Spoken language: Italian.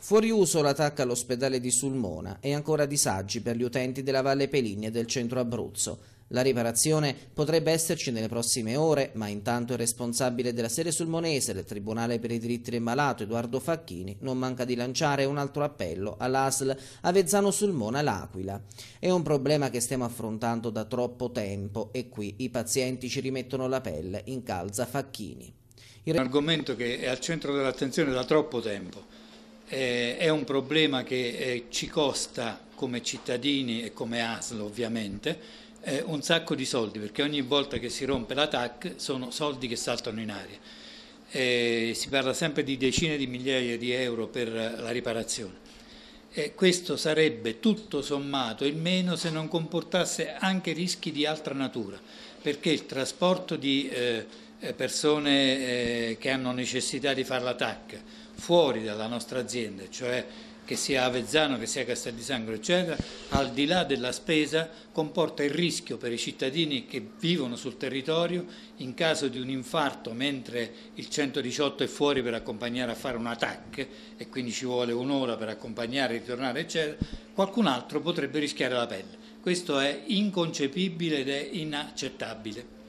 Fuori uso la TAC all'ospedale di Sulmona e ancora disagi per gli utenti della Valle Peligna e del centro Abruzzo. La riparazione potrebbe esserci nelle prossime ore, ma intanto il responsabile della sede sulmonese del Tribunale per i diritti del malato, Edoardo Facchini, non manca di lanciare un altro appello all'ASL Avezzano Sulmona L'Aquila. È un problema che stiamo affrontando da troppo tempo e qui i pazienti ci rimettono la pelle, incalza Facchini. Un argomento che è al centro dell'attenzione da troppo tempo. È un problema che ci costa come cittadini e come ASL ovviamente un sacco di soldi, perché ogni volta che si rompe la TAC sono soldi che saltano in aria. Si parla sempre di decine di migliaia di euro per la riparazione. Questo sarebbe tutto sommato il meno se non comportasse anche rischi di altra natura, perché il trasporto di persone che hanno necessità di fare la TAC fuori dalla nostra azienda, cioè che sia Avezzano, che sia Castel di Sangro, eccetera, al di là della spesa comporta il rischio per i cittadini che vivono sul territorio in caso di un infarto mentre il 118 è fuori per accompagnare a fare una TAC e quindi ci vuole un'ora per accompagnare, ritornare, eccetera, qualcun altro potrebbe rischiare la pelle. Questo è inconcepibile ed è inaccettabile.